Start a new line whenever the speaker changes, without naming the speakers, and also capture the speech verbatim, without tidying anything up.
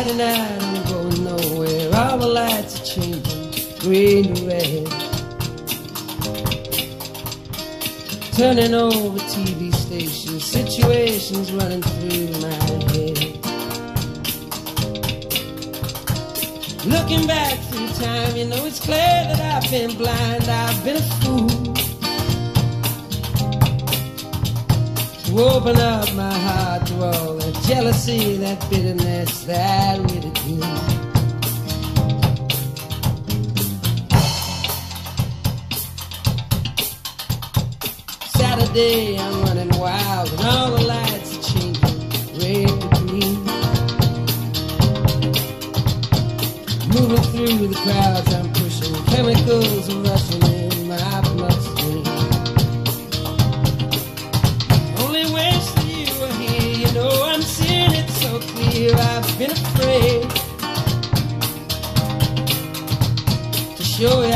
Friday night, I'm going nowhere. All the lights are changing, green to red. Turning over T V stations, situations running through my head. Looking back through time, you know it's clear that I've been blind, I've been a fool. To open up my heart to all that jealousy, that bitterness, that ridicule. Saturday, I'm running wild and all the lights are changing red to green. Moving through the crowds, I'm pushing chemicals are rushing in my bloodstream. Only wish that you were here, you know I'm seeing it so clear. I've been afraid to show you